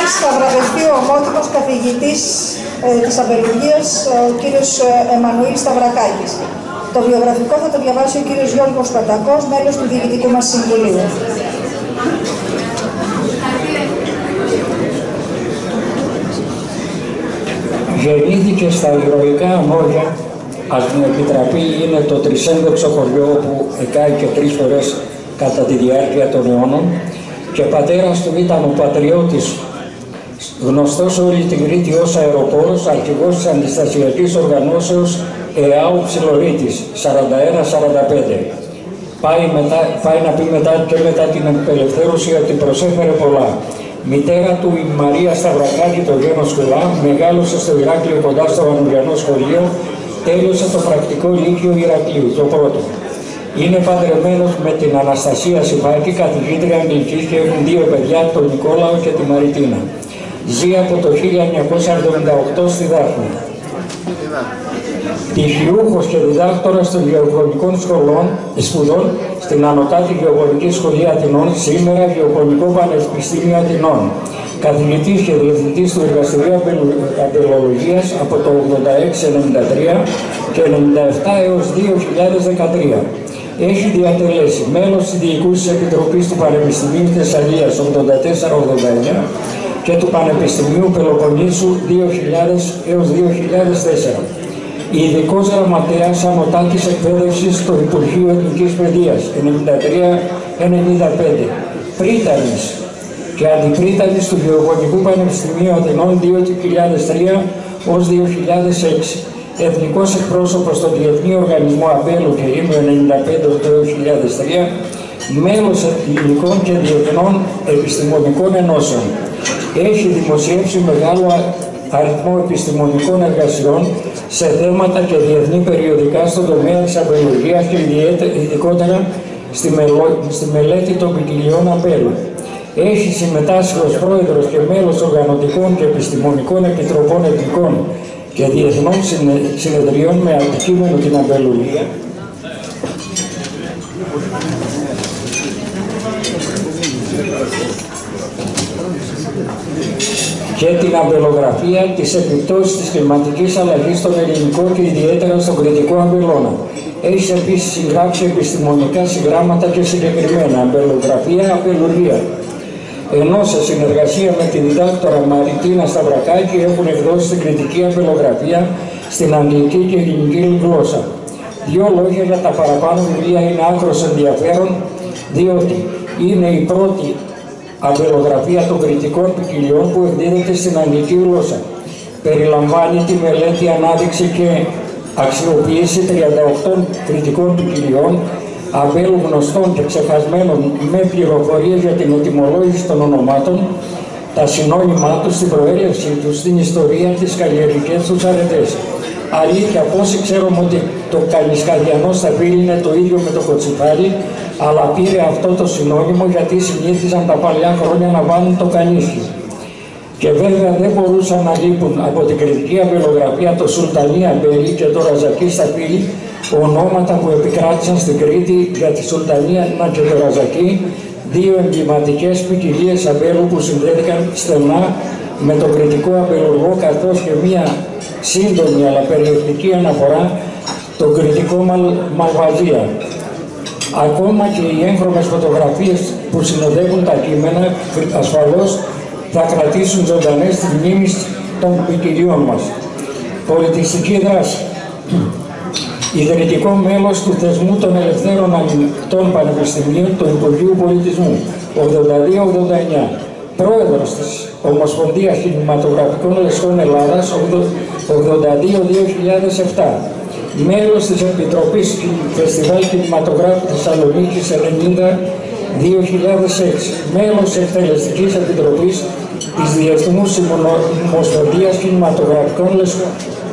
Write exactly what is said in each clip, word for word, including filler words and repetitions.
θα βραβευτεί ο ομότιμος καθηγητής ε, της αμπελουργίας, ο κύριος Εμμανουήλ Σταυρακάκης. Το βιογραφικό θα το διαβάσει ο κύριος Γιώργος Πατακός, μέλος του Διοικητικού μας Συμβουλίου. Γεννήθηκε στα ηρωικά Αμόρια, ας μου επιτραπεί, είναι το τρισένδοξο χωριό που εκάηκε τρεις φορές κατά τη διάρκεια των αιώνων, και πατέρας του ήταν ο πατριώτης, γνωστός όλη την Κρήτη ως αεροπόρος, αρχηγός της αντιστασιακής οργανώσεως ΕΑΟ Ψιλορίτης, σαράντα ένα σαράντα πέντε. Πάει, μετά, πάει να πει μετά και μετά την απελευθέρωση ότι προσέφερε πολλά. Μητέρα του η Μαρία Σταυρακάκη, το γένος Κουλά, μεγάλωσε στο Ηράκλειο κοντά στο Βανουριανό σχολείο, τέλειωσε το πρακτικό λύκειο Ηρακλείου, το πρώτο. Είναι παντρεμένος με την Αναστασία Σιβάκη, καθηγήτρια Αγγλικής, και έχουν δύο παιδιά, τον Νικόλαο και τη Μαριτίνα. Ζει από το χίλια εννιακόσια εβδομήντα οκτώ στη Δάφνη. Πτυχιούχος και διδάκτορας των γεωγονικών σχολών, σπουδών στην Ανωτάτη Γεωγονική Σχολή Αθηνών, σήμερα Γεωγονικό Πανεπιστήμιο Αθηνών. Καθηγητής και διευθυντής του Εργαστηρίου Αμπελολογίας από το ογδόντα έξι ενενήντα τρία και ενενήντα επτά έως δύο χιλιάδες δεκατρία. Έχει διατελέσει μέλος της Διοικούσης Επιτροπής του Πανεπιστημίου Θεσσαλίας ογδόντα τέσσερα ογδόντα εννέα και του Πανεπιστημίου Πελοποννήσου δύο χιλιάδες έως δύο χιλιάδες τέσσερα. Ειδικός γραμματέας Ανωτάτης Εκπαίδευσης στο Υπουργείο Εθνικής Παιδείας ενενήντα τρία ενενήντα πέντε. Πρίτανης και αντιπρίτανης του Γεωγονικού Πανεπιστημίου Αθηνών δύο χιλιάδες τρία ως δύο χιλιάδες έξι. Εθνικός εκπρόσωπος στο Διεθνή Οργανισμό Αμπέλου και Ήμου ενενήντα πέντε δύο χιλιάδες τρία. Μέλος ελληνικών και διεθνών επιστημονικών ενώσεων. Έχει δημοσιεύσει μεγάλο αριθμό επιστημονικών εργασιών σε θέματα και διεθνή περιοδικά στον τομέα της αμπελουργίας και ειδικότερα στη, μελο... στη μελέτη των ποικιλιών αμπέλου. Έχει συμμετάσχει ως πρόεδρος και μέλος οργανωτικών και επιστημονικών επιτροπών εθνικών και διεθνών συνεδριών με αντικείμενο την αμπελουργία, και την αμπελογραφία, τις επιπτώσεις της κλιματικής αλλαγής στον ελληνικό και ιδιαίτερα στον κρητικό αμπελώνα. Έχει επίσης συγγράψει επιστημονικά συγγράμματα και συγκεκριμένα αμπελογραφία, αμπελουργία. Ενώ σε συνεργασία με τη διδάκτορα Μαριτίνα Σταυρακάκη έχουν εκδώσει την κριτική αμπελογραφία στην αγγλική και ελληνική γλώσσα. Δύο λόγια για τα παραπάνω βιβλία είναι άκρως ενδιαφέρον, διότι είναι η πρώτη αμπελογραφία των κριτικών ποικιλιών που εκδίδεται στην αγγλική γλώσσα. Περιλαμβάνει τη μελέτη, ανάδειξη και αξιοποίηση τριάντα οκτώ κριτικών ποικιλιών αμπέλου γνωστών και ξεχασμένων με πληροφορίες για την ετυμολόγηση των ονομάτων, τα συνώνυμά τους, την προέλευσή τους, την ιστορία, τις καλλιεργικές τους αρετές. Αλήθεια, πόσοι ξέρουμε ότι το καλισκαδιανό σταφύλι είναι το ίδιο με το κοτσιφάρι, αλλά πήρε αυτό το συνώνυμο γιατί συνήθιζαν τα παλιά χρόνια να βάλουν το κανίσι. Και βέβαια δεν μπορούσαν να λείπουν από την κριτική αμπελογραφία το Σουλτανί αμπέλι και το Ραζακί σταφύλι, ονόματα που επικράτησαν στην Κρήτη για τη Σουλτανία και το Ραζακί, δύο εμβληματικές ποικιλίες αμπέλου που συνδέθηκαν στενά με τον κριτικό αμπελουργό, καθώς και μία σύντομη αλλά περιεκτική αναφορά τον κριτικό Μαλ, Μαλβαζία. Ακόμα και οι έγχρωμες φωτογραφίες που συνοδεύουν τα κείμενα ασφαλώς θα κρατήσουν ζωντανές τις μνήμεις των ποικιλιών μας. Πολιτιστική δράση. Ιδρυτικό μέλος του Θεσμού των Ελευθέρων Ανοιχτών Πανεπιστημίων του Υπουργείου Πολιτισμού ογδόντα δύο ογδόντα εννέα. Πρόεδρος της Ομοσπονδίας Κινηματογραφικών Λεσχών Ελλάδας ογδόντα δύο δύο χιλιάδες επτά. Μέλος της Επιτροπής Φεστιβάλ Κινηματογράφου Θεσσαλονίκης ενενήντα δύο χιλιάδες έξι. Μέλος της Εκτελεστικής Επιτροπής της Διεθνούς Ομοσπονδίας Κινηματογραφικών Λεσχών.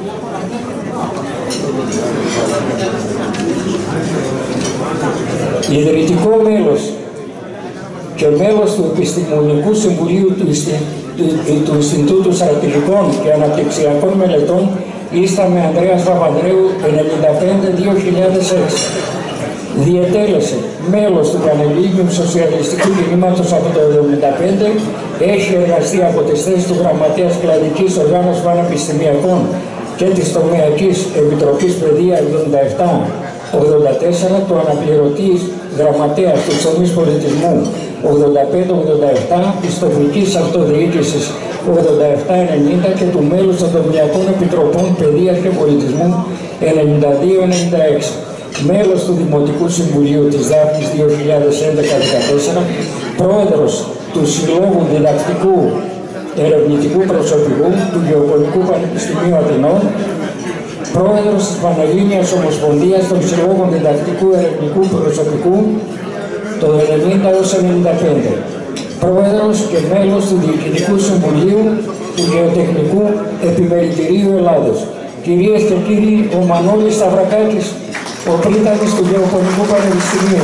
Ιδρυτικό μέλος και μέλος του Επιστημονικού Συμβουλίου του, του, του, του Ινστιτούτου Στρατηγικών και Αναπτυξιακών Μελετών ήστα με Ανδρέας Παπανδρέου ενενήντα πέντε δύο χιλιάδες έξι. Διετέλεσε μέλος του Πανελλήνιου Σοσιαλιστικού Κινήματος από το χίλια εννιακόσια εβδομήντα πέντε, έχει εργαστεί από τις θέσεις του Γραμματέας Κλαδικής Οργάνωσης Πανεπιστημιακών και της Τομεακής Επιτροπής Παιδεία εβδομήντα επτά ογδόντα τέσσερα, του αναπληρωτής γραμματέας του τομείς πολιτισμού ογδόντα πέντε ογδόντα επτά, της τοπικής αυτοδιοίκησης ογδόντα επτά ενενήντα και του μέλους των Τομεακών Επιτροπών Παιδείας και Πολιτισμού ενενήντα δύο ενενήντα έξι. Μέλος του Δημοτικού Συμβουλίου της Δάφνης δύο χιλιάδες έντεκα δεκατέσσερα, πρόεδρος του Συλλόγου Διδακτικού Ερευνητικού Προσωπικού του Γεωπονικού Πανεπιστημίου Αθηνών, πρόεδρος της Πανελλήνιας Ομοσπονδίας των Συλλόγων Διδακτικού Ερευνητικού Προσωπικού το ενενήντα έως ενενήντα πέντε, πρόεδρος και μέλος του Διοικητικού Συμβουλίου του Γεωτεχνικού Επιμελητηρίου Ελλάδος. Κυρίες και κύριοι, ο Μανώλης Σταυρακάκης, ο πρίτανης του Γεωπονικού Πανεπιστημίου.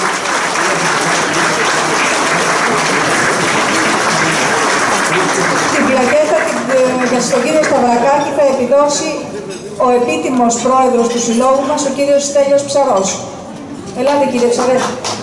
Την πλακέτα για τον κύριο Σταυρακάκη θα επιδώσει ο επίτιμος πρόεδρος του συλλόγου μας, ο κύριος Στέλιος Ψαρός. Ελάτε κύριε Ψαρέ.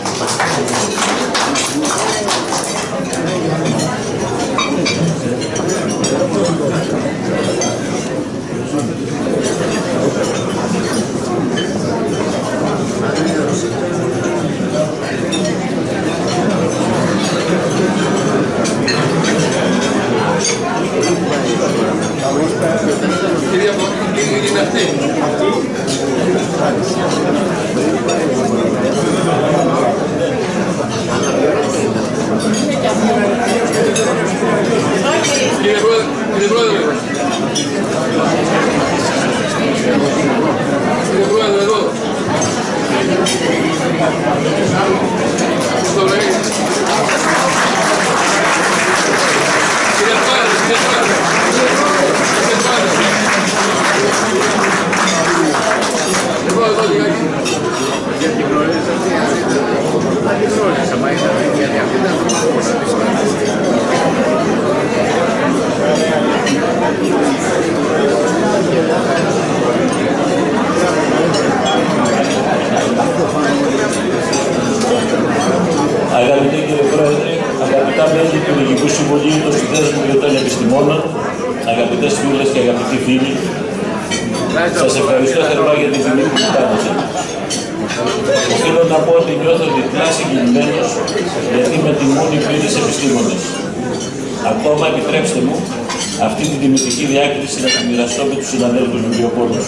Αγαπητέ κύριε Πρόεδρε, αγαπητά μέλη του Υπουργικού Συμβουλίου των Συνδέσμων και των Επιστημόνων, αγαπητές φίλες και αγαπητοί φίλοι, σας ευχαριστώ θερμά για την τιμή που μου κάνετε. Οφείλω να πω ότι νιώθω διπλά συγκινημένος γιατί με τιμούν οι φίλοι επιστήμονες. Ακόμα επιτρέψτε μου αυτή την τιμητική διάκριση να τη μοιραστώ με τους συναδέλφους μου βιοπόλους.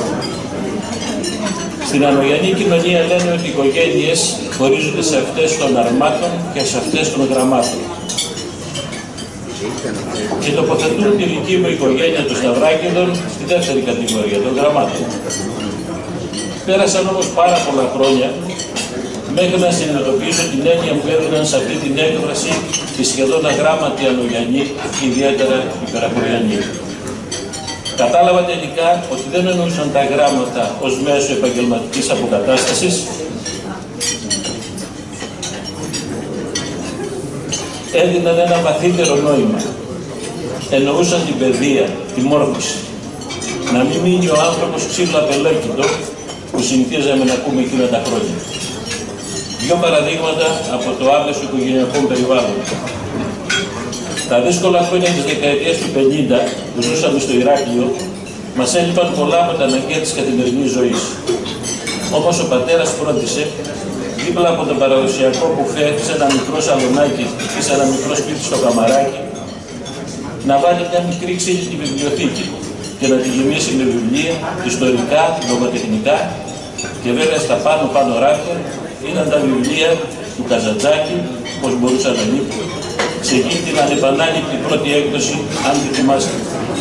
Στην ανογιανή κοινωνία λένε ότι οι οικογένειες χωρίζονται σε αυτές των αρμάτων και σε αυτές των γραμμάτων. Και τοποθετούν τη δική μου οικογένεια των Σταυράκηδων στη δεύτερη κατηγορία, των γραμμάτων. Πέρασαν όμως πάρα πολλά χρόνια μέχρι να συνειδητοποιήσω την έννοια που έδιναν σε αυτή την έκφραση τη σχεδόν αγράμματη ανογιανή και ιδιαίτερα υπεραχωριανή. Κατάλαβα τελικά ότι δεν εννοούσαν τα γράμματα ως μέσο επαγγελματικής αποκατάστασης, έδιναν ένα βαθύτερο νόημα. Εννοούσαν την παιδεία, τη μόρφωση. Να μην μείνει ο άνθρωπος ξύλο απελέκητο που συνηθίζαμε να ακούμε εκείνα τα χρόνια. Δύο παραδείγματα από το άμεσο οικογενειακό περιβάλλον. Τα δύσκολα χρόνια της δεκαετίας του πενήντα που ζούσαμε στο Ηράκλειο μας έλειπαν πολλά από τα αναγκαία της καθημερινής ζωής. Όμως ο πατέρας φρόντισε δίπλα από το παραδοσιακό μπουφέ σε ένα μικρό σαλονάκι ή σε ένα μικρό σπίτι στο καμαράκι να βάλει μια μικρή ξύλινη βιβλιοθήκη και να τη γεμίσει με βιβλία, ιστορικά, λογοτεχνικά και βέβαια στα πάνω-πάνω ράφια ήταν τα βιβλία του Καζαντζάκη, πώς μπορούσα να λείπει, σε εκείνη την ανεπανάληπτη πρώτη έκδοση, αν τη θυμάστε.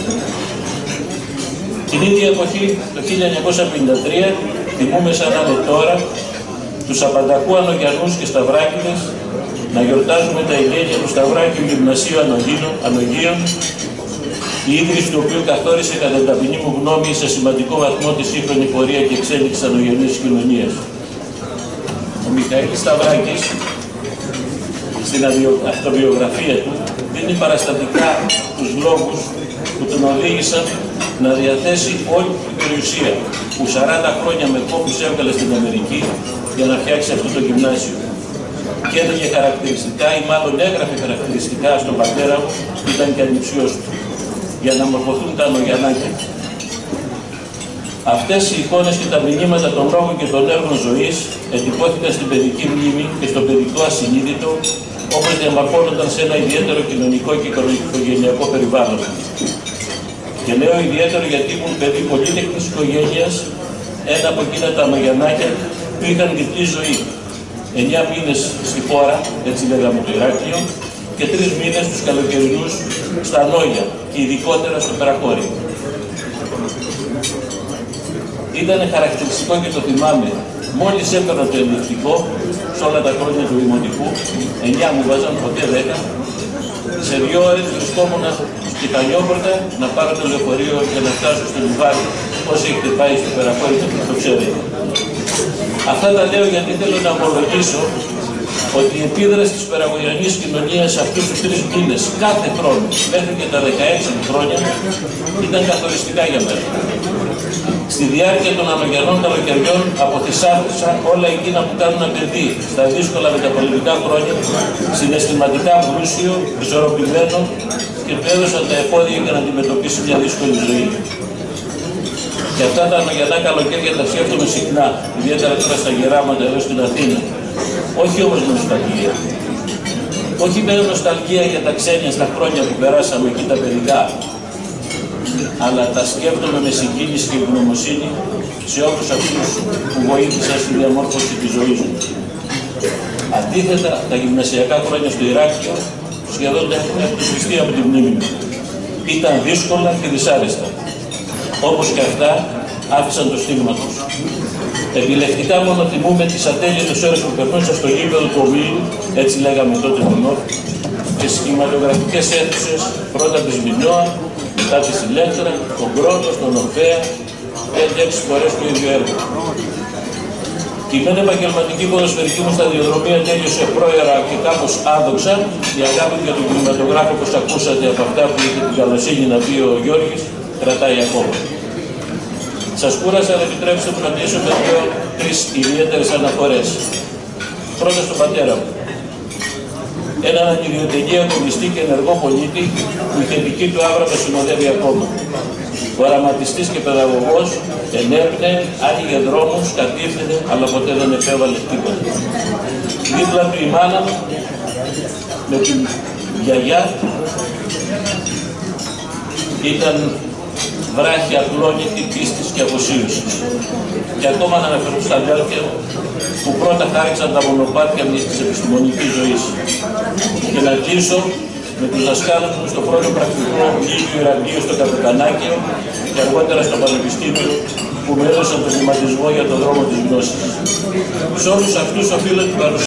Την ίδια εποχή, το χίλια εννιακόσια πενήντα τρία, θυμούμε σαν να είναι τώρα, τους απανταχού Ανογιανούς και Σταυράκηδες να γιορτάζουμε τα εγγένεια του Σταυράκιου Γυμνασίου Ανογίων, η ίδρυση του οποίου καθόρισε κατά την ταπεινή μου γνώμη σε σημαντικό βαθμό τη σύγχρονη πορεία και εξέλιξη της ανογιανής κοινωνίας. Ο Μιχαήλ Σταυράκης, στην αυτοβιογραφία του, δίνει παραστατικά τους λόγους που τον οδήγησαν να διαθέσει όλη την περιουσία που σαράντα χρόνια με κόπους έβγαλε στην Αμερική για να φτιάξει αυτό το γυμνάσιο. Και έλεγε χαρακτηριστικά, ή μάλλον έγραφε χαρακτηριστικά στον πατέρα μου, που ήταν και ανιψιός του, για να μορφωθούν τα Ανογιαννάκια. Αυτές οι εικόνες και τα μηνύματα των λόγων και των έργων ζωής εντυπώθηκαν στην παιδική μνήμη και στο παιδικό ασυνείδητο, όπως διαμορφώνονταν σε ένα ιδιαίτερο κοινωνικό και οικογενειακό περιβάλλον. Και λέω ιδιαίτερο γιατί ήμουν παιδί πολύτεχνης οικογένειας, ένα από εκείνα τα Ανογιαννάκια που είχαν διπλή ζωή. Εννιά μήνες στη χώρα, έτσι λέγαμε το Ηράκλειο, και τρεις μήνες τους καλοκαιρινούς στα Νόγια και ειδικότερα στο Περαχώρι. Ήταν χαρακτηριστικό και το θυμάμαι. Μόλις έπαιρνα το ενδεικτικό, σε όλα τα χρόνια του δημοτικού, εννιά μου βάζαν, ποτέ δέκα, σε δύο ώρες βρισκόμουν στη Χανιόπορτα να πάρω το λεωφορείο για να φτάσω στο Λιβάδι. Όσοι έχετε πάει στο Περαχώρι το ξέρετε. Αυτά τα λέω γιατί θέλω να ομολογήσω ότι η επίδραση της περαγωγιανής κοινωνίας αυτούς τους τρεις μήνες κάθε χρόνο, μέχρι και τα δεκαέξι χρόνια, ήταν καθοριστικά για μένα. Στη διάρκεια των ανογιανών καλοκαιριών αποθυσάφησα όλα εκείνα που κάνουν ένα παιδί στα δύσκολα μεταπολιτικά χρόνια, συναισθηματικά πλούσιο, ισορροπημένο και του έδωσαν τα εφόδια για να αντιμετωπίσει μια δύσκολη ζωή. Και αυτά τα ανογιανά καλοκαίρια τα σκέφτομαι συχνά, ιδιαίτερα τώρα στα γεράματα εδώ στην Αθήνα. Όχι όμως με νοσταλγία. Όχι με νοσταλγία για τα ξένια στα χρόνια που περάσαμε εκεί τα παιδικά, αλλά τα σκέφτομαι με συγκίνηση και ευγνωμοσύνη σε όλους αυτούς που βοήθησαν στη διαμόρφωση της ζωής μου. Αντίθετα, τα γυμνασιακά χρόνια στο Ηράκλειο σχεδόν έχουν σβηστεί από τη μνήμη μου. Ήταν δύσκολα και δυσάρεστα. Όπως και αυτά, άφησαν το στίγμα τους. Επιλεκτικά μόνο θυμούμε τις ατέλειωτες ώρες που περνούσα στο γήπεδο του Ομίλου, έτσι λέγαμε τότε τον Νόρ, και στις κινηματογραφικές αίθουσες, πρώτα της Μινώα, μετά της Ηλέκτρα, τον Κρότος, τον Ορφέα, πέντε έξι φορές το ίδιο έργο. Η μεν επαγγελματική ποδοσφαιρική μου σταδιοδρομία τέλειωσε πρόωρα και κάπως άδοξα. Η αγάπη για τον κινηματογράφο, όπως ακούσατε από αυτά που είχε την καλοσύνη να πει ο Γιώργης, κρατάει ακόμα. Σας κούρασα, αλλά επιτρέψτε μου να μιλήσω με δύο-τρεις ιδιαίτερες αναφορές. Πρώτα στον πατέρα μου. Έναν ανιδιοτελή ακομιστή και ενεργό πολίτη που η θετική του άβρα με συνοδεύει ακόμα. Οραματιστής και παιδαγωγός, ενέπνεε, άνοιγε δρόμους, κατήφθηνε, αλλά ποτέ δεν επέβαλε τίποτα. Δίπλα του η μάνα μου, με την γιαγιά, ήταν βράχη απλόνητη πίστης και αφοσίωσης. Και ακόμα να αναφερθώ στα αδέλφια που πρώτα χάριξαν τα μονοπάτια της επιστημονικής ζωής. Και να κλείσω με τους δασκάλους μου στο πρώτο πρακτικό Λύκειο Ηρακλείου στο Καπετανάκιο και αργότερα στο Πανεπιστήμιο που μου έδωσαν τον βηματισμό για τον δρόμο της γνώσης. Σε όλους αυτούς οφείλω την παρουσία